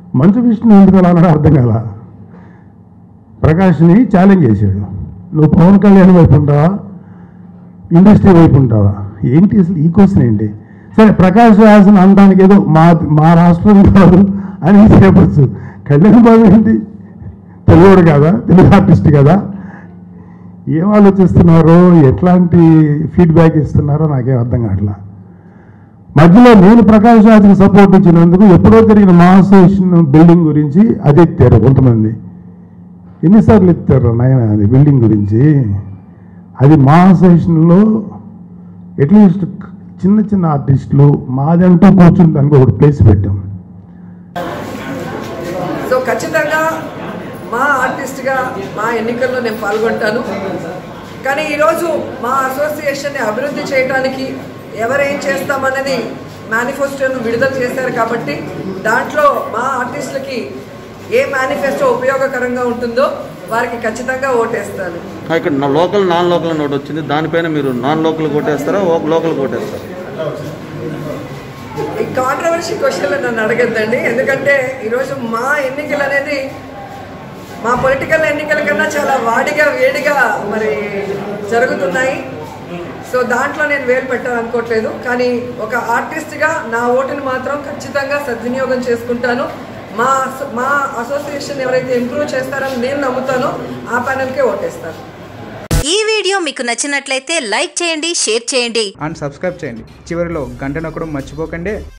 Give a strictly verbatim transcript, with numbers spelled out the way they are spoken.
మంచు విష్ణు ఎందుకు అలా అన్నాడో అర్థం కాల. ప్రకాష్ని ఛాలెంజ్ చేశాడు, నువ్వు పవన్ కళ్యాణ్ వైపు ఉంటావా ఇండస్ట్రీ వైపు ఉంటావా, ఏంటి అసలు ఈ క్వశ్చన్ ఏంటి? సరే ప్రకాష్ రాజన్ అనడానికి ఏదో మా మా రాష్ట్రం కాదు అని చెప్పచ్చు. కళ్యాణ్ బాబు ఏంటి తెలుగుడు కదా, తెలుగు ఆర్టిస్ట్ కదా, ఏం ఆలోచిస్తున్నారో ఎట్లాంటి ఫీడ్బ్యాక్ ఇస్తున్నారో నాకేం అర్థం కావట్లా. మధ్యలో నేను ప్రకాష్ రాజ్కి సపోర్ట్ ఇచ్చినందుకు ఎప్పుడో జరిగిన మా అసోసియేషన్ బిల్డింగ్ గురించి అది ఎత్తారు కొంతమంది. ఎన్నిసార్లు ఎత్తారు నాయన అది బిల్డింగ్ గురించి? అది మా అసోసియేషన్లో అట్లీస్ట్ చిన్న చిన్న ఆర్టిస్టులు మాదంటూ కూర్చుంటానికి ఒకటి ప్లేస్ పెట్టాం. సో ఖచ్చితంగా మా ఆర్టిస్ట్గా మా ఎన్నికల్లో నేను పాల్గొంటాను. కానీ ఈరోజు మా అసోసియేషన్ని అభివృద్ధి చేయడానికి ఎవరేం చేస్తామన్నది మేనిఫెస్టోను విడుదల చేశారు కాబట్టి దాంట్లో మా ఆర్టిస్టులకి ఏ మేనిఫెస్టో ఉపయోగకరంగా ఉంటుందో వారికి ఖచ్చితంగా ఓటేస్తాను. ఇక్కడ లోకల్ నాన్ లోకల్ నోట్ వచ్చింది, దానిపైన మీరు నాన్ లోకల్ ఓటేస్తారా లోకల్ ఓటేస్తారా? ఈ కాంట్రవర్సీ క్వశ్చన్లు నన్ను అడగద్దండి, ఎందుకంటే ఈరోజు మా ఎన్నికలు అనేది మా పొలిటికల్ ఎన్నికల కన్నా చాలా వాడిగా వేడిగా మరి జరుగుతున్నాయి. సో దాంట్లో నేను వేలు పెట్టాలనుకోవట్లేదు. కానీ ఒక ఆర్టిస్ట్గా నా ఓటుని మాత్రం ఖచ్చితంగా సద్వినియోగం చేసుకుంటాను. మా మా అసోసియేషన్ ఎవరైతే ఇంప్రూవ్ చేస్తారని నేను నమ్ముతానో ఆ ప్యానెల్కే ఓటేస్తాను. ఈ వీడియో మీకు నచ్చినట్లయితే లైక్ చేయండి, షేర్ చేయండి అండ్ సబ్స్క్రైబ్ చేయండి. చివరిలో గంట నొక్కడం మర్చిపోకండి.